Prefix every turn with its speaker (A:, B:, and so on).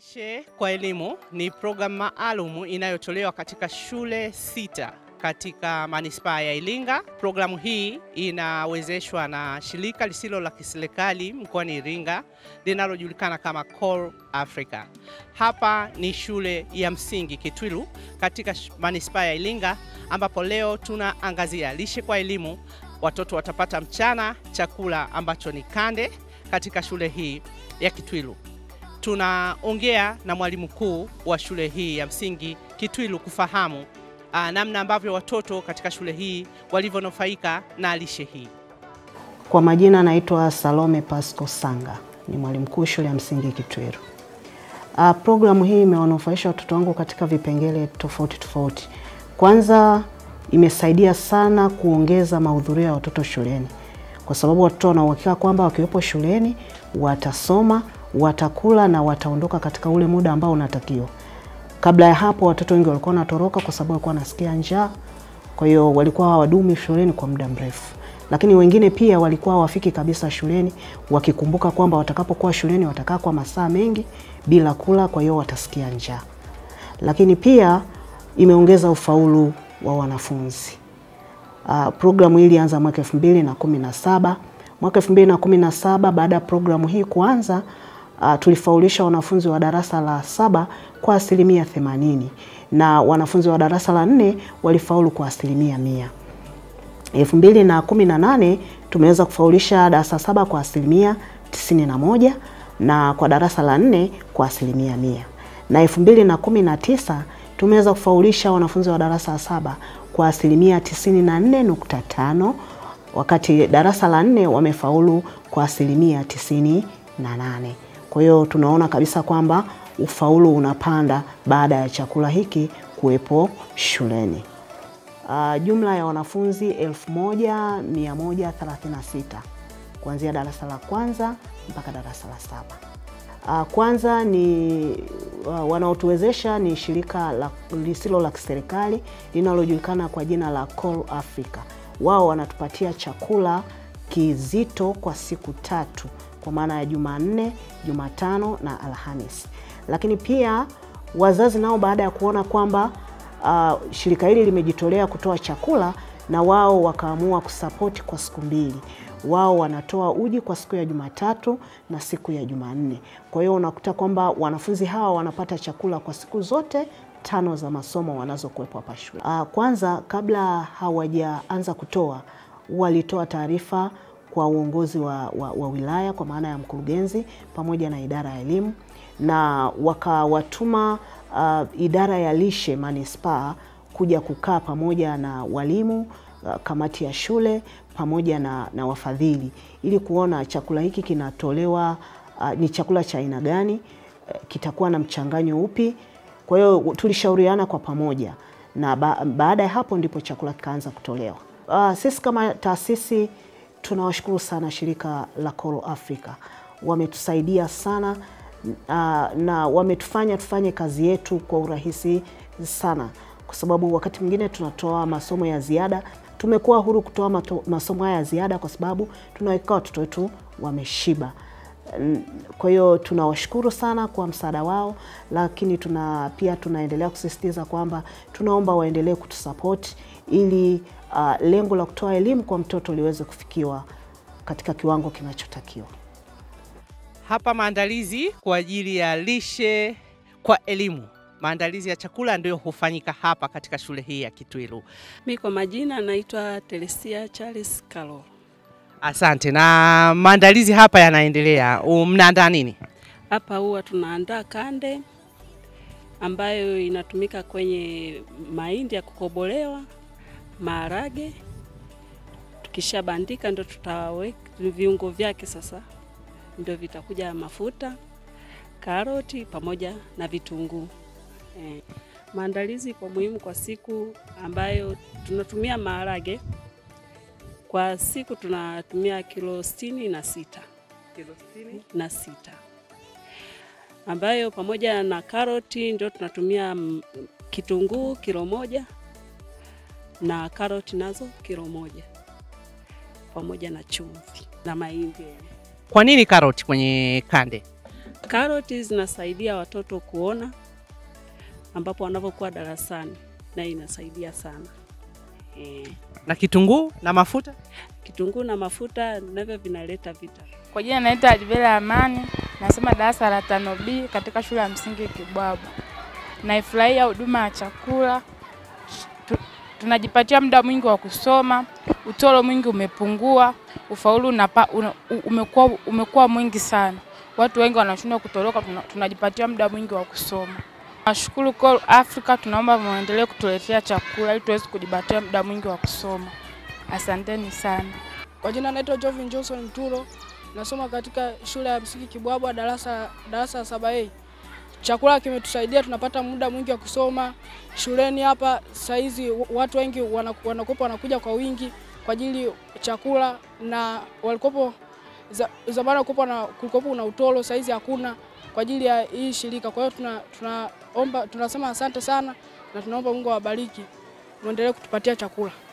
A: Lishe kwa elimu ni programu maalumu inayotolewa katika shule 6 katika manispaa ya Iringa. Programu hii inawezeshwa na shirika lisilo la Kiserikali mkoani Iringa linalojulikana kama Call Africa. Hapa ni shule ya Msingi Kitwiru katika manispaa ya Iringa, ambapo leo tunaangazia lishe kwa elimu. Watoto watapata mchana chakula ambacho ni kande katika shule hii ya Kitwiru. Tunaongea na mwalimu mkuu wa shule hii ya Msingi Kitwiru kufahamu namna ambavyo watoto katika shule hii walivyonufaika na lishe hii.
B: Kwa majina naitwa Salome Pasco Sanga, ni mwalimu mkuu shule ya Msingi Kitwiru. Programu hii imewanufaisha watoto wangu katika vipengele tofauti tofauti. Kwanza imesaidia sana kuongeza mahudhurio ya watoto shuleni, kwa sababu watoto wana uhakika kwamba wakiwepo shuleni watasoma, watakula na wataondoka katika ule muda ambao unatakiwa. Kabla ya hapo watoto wengi walikuwa wanatoroka kwa sababu walikuwa wanasikia njaa. Kwa hiyo walikuwa hawadumu shuleni kwa muda mrefu. Lakini wengine pia walikuwa hawafiki kabisa shuleni, wakikumbuka kwamba watakapokuwa shuleni watakaa kwa masaa mengi bila kula, kwa hiyo watasikia njaa. Lakini pia imeongeza ufaulu wa wanafunzi. Programu hii ilianza mwaka 2017. Mwaka 2017 baada ya programu hii kuanza, tulifaulisha wanafunzi wa darasa la 7 kwa 80% na wanafunzi wa darasa la 4 walifaulu kwa 100%. 2018 tumeweza kufaulisha darasa 7 kwa 91% na kwa darasa la 4 kwa 100%. Na 2019 tumeweza kufaulisha wanafunzi wa darasa la 7 kwa 94.5%, wakati darasa la 4 wamefaulu kwa 98%. Kwa hiyo tunaona kabisa kwamba ufaulu unapanda baada ya chakula hiki kuwepo shuleni. Jumla ya wanafunzi 1136 kuanzia darasa la kwanza mpaka darasa la 7. Kwanza ni wanaotuwezesha ni shirika lisilo la Kiserikali linalojulikana kwa jina la Call Africa. Wao wanatupatia chakula kizito kwa siku 3, kwa maana ya Jumanne, Jumatano na Alhamisi. Lakini pia wazazi nao baada ya kuona kwamba shirika hili limejitolea kutoa chakula, na wao wakaamua kusupport kwa siku 2. Wao wanatoa uji kwa siku ya Jumatatu na siku ya Jumanne. Kwa hiyo unakuta kwamba wanafunzi hawa wanapata chakula kwa siku zote 5 za masomo wanazokuwepo hapa shule. Kwanza kabla hawajaanza kutoa, walitoa taarifa kwa uongozi wa wilaya kwa maana ya mkurugenzi pamoja na idara ya elimu, na wakawatuma idara ya lishe manispaa kuja kukaa pamoja na walimu, kamati ya shule pamoja na wafadhili, ili kuona chakula hiki kinatolewa ni chakula cha aina gani, kitakuwa na mchanganyo upi. Kwa hiyo tulishauriana kwa pamoja, na baada ya hapo ndipo chakula kikaanza kutolewa. Sisi kama taasisi tunawashukuru sana shirika la Call Africa. Wametusaidia sana na wametufanya tufanye kazi yetu kwa urahisi sana, kwa sababu wakati mwingine tunatoa masomo ya ziada. Tumekuwa huru kutoa masomo ya ziada kwa sababu tunaweka watoto wetu wameshiba. Kwa hiyo tunawashukuru sana kwa msaada wao, lakini pia tunaendelea kusisitiza kwamba tunaomba waendelee kutusupport ili lengo la kutoa elimu kwa mtoto liweze kufikiwa katika kiwango kinachotakiwa.
A: Hapa maandalizi kwa ajili ya lishe kwa elimu, maandalizi ya chakula ndio hufanyika hapa katika shule hii ya Kitwiru.
C: Mimi kwa majina naitwa Teresia Charles Kalo.
A: Asante. Na maandalizi hapa yanaendelea. Mnaandaa nini?
C: Hapa huwa tunaandaa kande ambayo inatumika kwenye mahindi ya kukobolewa, maharage. Tukishabandika ndio tutaweka viungo vyake, sasa ndio vitakuja mafuta, karoti pamoja na vitunguu. Maandalizi kwa muhimu kwa siku ambayo tunatumia maharage. Kwa siku tunatumia kilo 66.
A: Kilo 66.
C: Ambayo pamoja na karoti ndio tunatumia kitunguu kilo 1 na karoti nazo kilo 1 pamoja na chumvi na mahindi.
A: Kwa nini karoti kwenye kande?
C: Karoti zinasaidia watoto kuona ambapo wanapokuwa darasani, na inasaidia sana.
A: Na kitunguu na mafuta?
C: Kitunguu na mafuta navyo vinaleta vita.
D: Kwa jina naitwa Alivela Amani, nasoma darasa la 5B katika shule ya Msingi Kitwiru. Naifurahia huduma ya chakula. Tunajipatia muda mwingi wa kusoma, utoro mwingi umepungua, ufaulu umekuwa mwingi sana. Watu wengi wanashindwa kutoroka, tunajipatia muda mwingi wa kusoma. Nashukuru Call Africa, tunaomba muendelee kutuletea chakula ili tuweze kujipatia muda mwingi wa kusoma. Asanteni sana.
E: Kwa jina naitwa Jovin Johnson Utoro, nasoma katika shule ya Msingi Kitwiru darasa 7A. Chakula kimetusaidia, tunapata muda mwingi wa kusoma. Shuleni hapa saizi watu wengi wanakuja kwa wingi kwa ajili chakula, na walikopo zamani kulikopo na utoro, saizi hakuna kwa ajili ya hii shirika. Kwa hiyo tunasema asante sana, na tunaomba Mungu awabariki, muendelee kutupatia chakula.